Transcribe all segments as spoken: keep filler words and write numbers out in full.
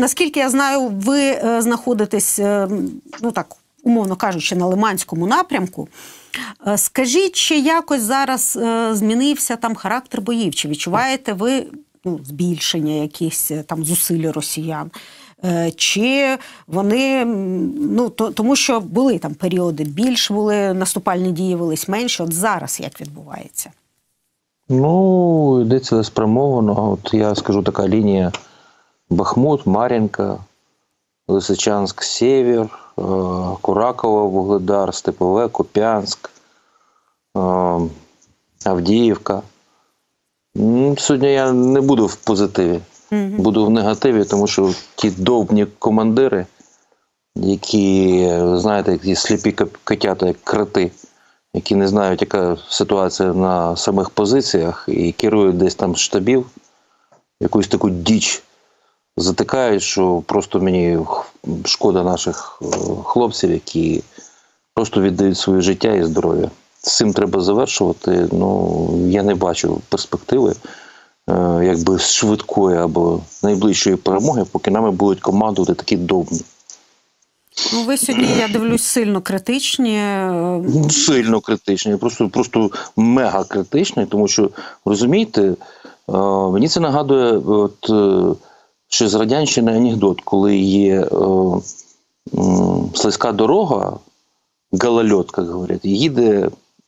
наскільки я знаю, ви е, знаходитесь, е, ну так, умовно кажучи, на Лиманському напрямку. Е, скажіть, чи якось зараз е, змінився там характер боїв? Чи відчуваєте ви ну, збільшення якихось там зусиль росіян? Е, чи вони, ну, то, тому що були там періоди більш, були наступальні дії, велись менше. От зараз як відбувається? Ну, йде цілеспрямовано. От я скажу, така лінія Бахмут, Мар'їнка, Лисичанськ, Сєвєр, Кураково, Вугледар, Степове, Куп'янськ, Авдіївка. Сьогодні я не буду в позитиві, mm-hmm. буду в негативі, тому що ті довбні командири, які, знаєте, які сліпі котята, як кроти, які не знають, яка ситуація на самих позиціях, і керують десь там штабів, якусь таку діч затикають, що просто мені шкода наших хлопців, які просто віддають своє життя і здоров'я. З цим треба завершувати. Ну, я не бачу перспективи якби швидкої або найближчої перемоги, поки нами будуть командувати такі довбні. Ну, ви сьогодні, я дивлюсь, сильно критичні. Сильно критичні, просто, просто мега критичні, тому що, розумієте, мені це нагадує от, ще з радянщини анекдот, коли є о, м, слизька дорога, голольот, як говорять, їде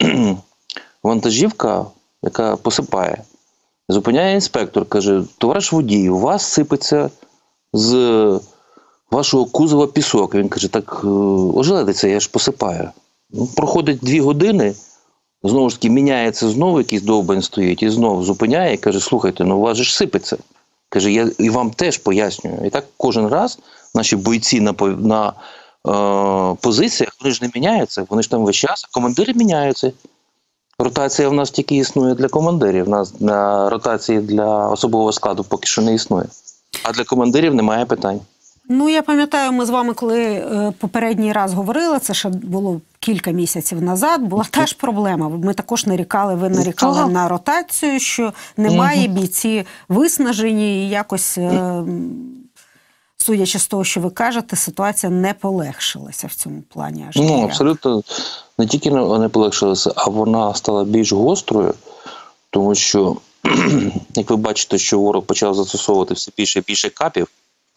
вантажівка, яка посипає. Зупиняє інспектор, каже: товариш водій, у вас сипеться з вашого кузова пісок. Він каже: так ожеледиться, я ж посипаю. Ну, проходить дві години, знову ж таки міняється, знову якийсь довбань стоїть, і знову зупиняє і каже: слухайте, ну у вас же ж сипеться. Каже: я і вам теж пояснюю. І так кожен раз наші бойці на, на е, позиціях, вони ж не міняються, вони ж там весь час, командири міняються. Ротація в нас тільки існує для командирів, у нас на ротації для особового складу поки що не існує. А для командирів немає питань. Ну, я пам'ятаю, ми з вами, коли е, попередній раз говорили, це ще було кілька місяців назад, була та ж проблема. Ми також нарікали, ви нарікали Чого? на ротацію, що немає, бійці виснажені, і якось, е, судячи з того, що ви кажете, ситуація не полегшилася в цьому плані. Аж ну, абсолютно, не тільки не полегшилася, а вона стала більш гострою, тому що, як ви бачите, що ворог почав застосовувати все більше і більше капів.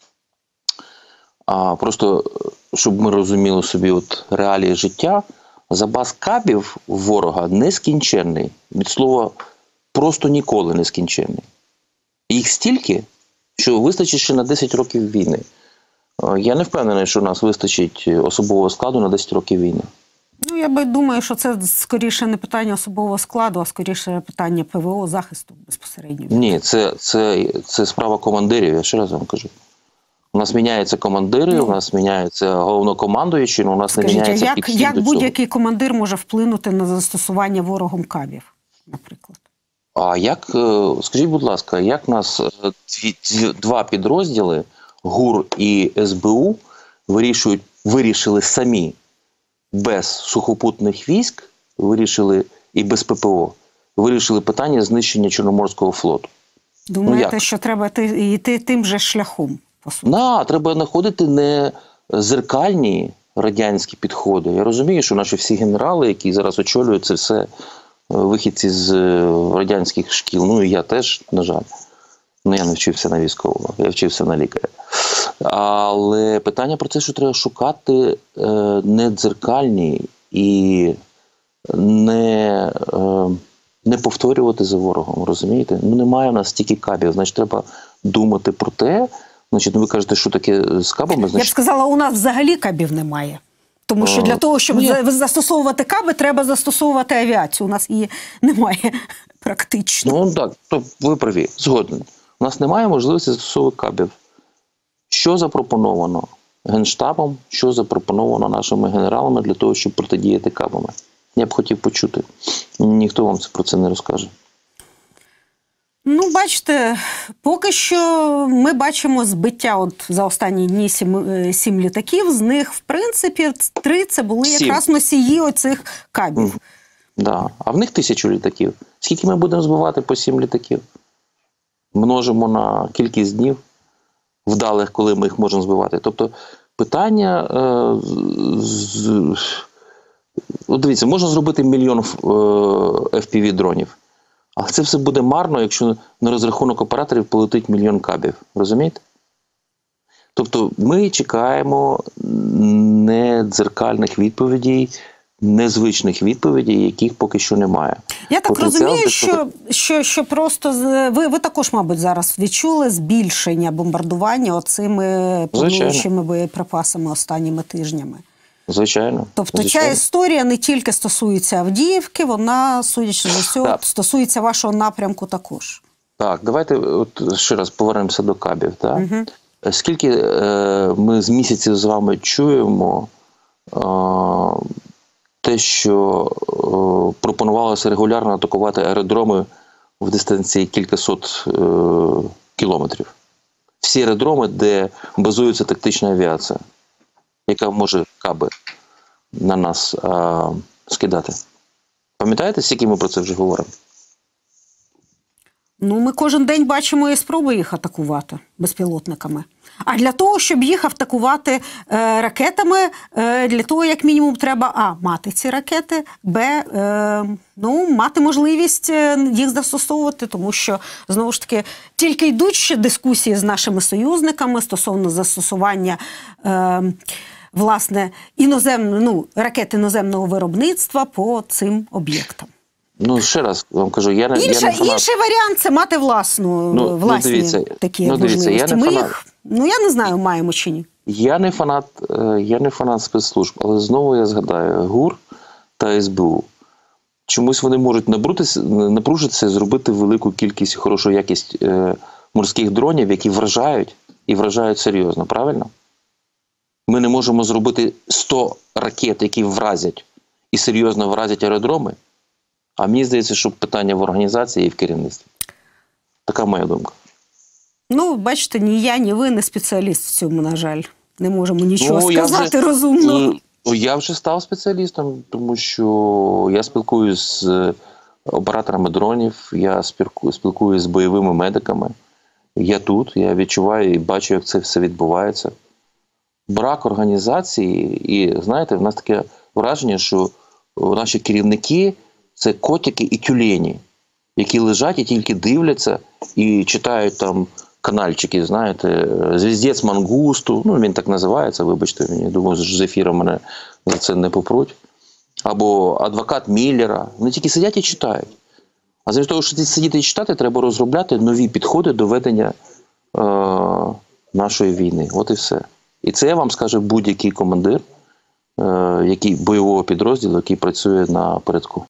А просто, щоб ми розуміли собі от реалії життя, запас кабів ворога нескінченний. Від слова просто ніколи нескінченний. Їх стільки, що вистачить ще на десять років війни. Я не впевнений, що у нас вистачить особового складу на десять років війни. Ну, я би думаю, що це скоріше не питання особового складу, а скоріше питання ПВО, захисту безпосередньо. Ні, це, це, це справа командирів, я ще раз вам кажу. У нас міняються командири, ну, у нас міняються головнокомандуючі, але у нас скажіть, не міняється як, підхід як до цього. будь-який командир може вплинути на застосування ворогом кабів, наприклад? А як, скажіть, будь ласка, як нас дві, дві, два підрозділи, ГУР і ес бе у, вирішують, вирішили самі, без сухопутних військ, вирішили і без пе пе о, вирішили питання знищення Чорноморського флоту? Думаєте, ну, що треба йти, йти тим же шляхом? Да, треба знаходити не зеркальні радянські підходи. Я розумію, що наші всі генерали, які зараз очолюють це все, вихідці з радянських шкіл, ну і я теж, на жаль, ну я не вчився на військового, я вчився на лікаря. Але питання про те, що треба шукати е, не дзеркальні і не, е, не повторювати за ворогом, розумієте? Ну немає у нас стільки кабів, значить треба думати про те. Значить, ви кажете, що таке з кабами? Значить... Я б сказала, у нас взагалі кабів немає. Тому що для того, щоб Ні. застосовувати каби, треба застосовувати авіацію. У нас її немає практично. Ну так, то ви праві, згоден. У нас немає можливості застосовувати кабів. Що запропоновано Генштабом, що запропоновано нашими генералами для того, щоб протидіяти кабами? Я б хотів почути. Ніхто вам це про це не розкаже. Ну, бачите, поки що ми бачимо збиття от за останні дні сім, сім літаків. З них, в принципі, три це були якраз сім. Носії оцих кабів. Так, да. А в них тисячу літаків. Скільки ми будемо збивати по сім літаків? Множимо на кількість днів. вдалих, коли ми їх можемо збивати. Тобто питання, е, з, от дивіться, можна зробити мільйон еф пі ві-дронів, але це все буде марно, якщо на розрахунок операторів полетить мільйон кабів. Розумієте? Тобто ми чекаємо не дзеркальних відповідей, незвичних відповідей, яких поки що немає. Я так Потенціал розумію, десь- що, що, що просто з- ви, ви також, мабуть, зараз відчули збільшення бомбардування оцими плануючими боєприпасами останніми тижнями. Звичайно. Тобто звичайно. ця історія не тільки стосується Авдіївки, вона, судячи з усього, Так. стосується вашого напрямку також. Так, давайте от ще раз повернемося до кабів. Так? Угу. Скільки е, ми з місяців з вами чуємо е, те, що е, пропонувалося регулярно атакувати аеродроми в дистанції кількасот е, кілометрів. Всі аеродроми, де базується тактична авіація, яка може каби на нас е, скидати. Пам'ятаєте, скільки ми про це вже говоримо? Ну, ми кожен день бачимо і спроби їх атакувати безпілотниками. А для того, щоб їх атакувати е, ракетами, е, для того, як мінімум, треба а. мати ці ракети, б. Е, ну, мати можливість е, їх застосовувати, тому що, знову ж таки, тільки йдуть ще дискусії з нашими союзниками стосовно застосування е, власне, іноземно, ну, ракет іноземного виробництва по цим об'єктам. Ну, ще раз вам кажу, я не, Інша, я не фанат. інший варіант – це мати власну, Ну, власні ну, дивіться, такі ну, дивіться, можливості. я не Ми фанат. їх, ну, я не знаю, маємо чи ні. Я не фанат, е, я не фанат спецслужб, але знову я згадаю ГУР та ес бе у. Чомусь вони можуть набрутися, напружитися і зробити велику кількість, хорошу якість е, морських дронів, які вражають, і вражають серйозно, правильно? Ми не можемо зробити сто ракет, які вразять, і серйозно вразять аеродроми. А мені здається, що питання в організації і в керівництві. Така моя думка. Ну, бачите, ні я, ні ви не спеціаліст в цьому, на жаль. Не можемо нічого Ну, я сказати вже- розумно. Ну, я вже став спеціалістом, тому що я спілкуюсь з операторами дронів, я спілку- спілкуюсь з бойовими медиками. Я тут, я відчуваю і бачу, як це все відбувається. Брак організації, і, знаєте, в нас таке враження, що наші керівники – це котики і тюлені, які лежать і тільки дивляться і читають там канальчики, знаєте, «Звіздець Мангусту», ну, він так називається, вибачте мені, думаю, з ефіру мене за це не попруть. Або «Адвокат Міллера». Вони тільки сидять і читають. А замість того, щоб сидіти і читати, треба розробляти нові підходи до ведення е- нашої війни. От і все. І це вам скаже будь-який командир, е- який бойового підрозділу, який працює на передку.